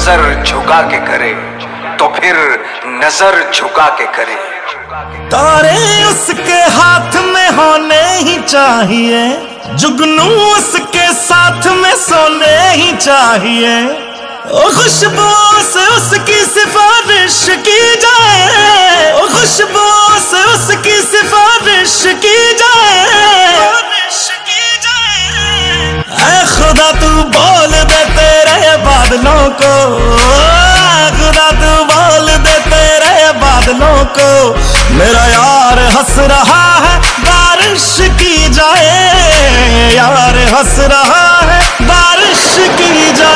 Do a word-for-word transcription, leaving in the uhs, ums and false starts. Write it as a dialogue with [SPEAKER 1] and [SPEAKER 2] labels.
[SPEAKER 1] नजर झुका के करे तो फिर नजर झुका के करे।
[SPEAKER 2] तारे उसके हाथ में होने ही चाहिए, जुगनू उसके साथ में सोने ही चाहिए। ओ खुशबू से उसकी सिफारिश की जाए, ओ खुशबू से उसकी सिफारिश की जाए। ऐ खुदा तू बोल दे तेरे बादलों को, खुदा तू बोल दे तेरे बादलों को, मेरा यार हंस रहा है बारिश की जाए, यार हंस रहा है बारिश की जाए।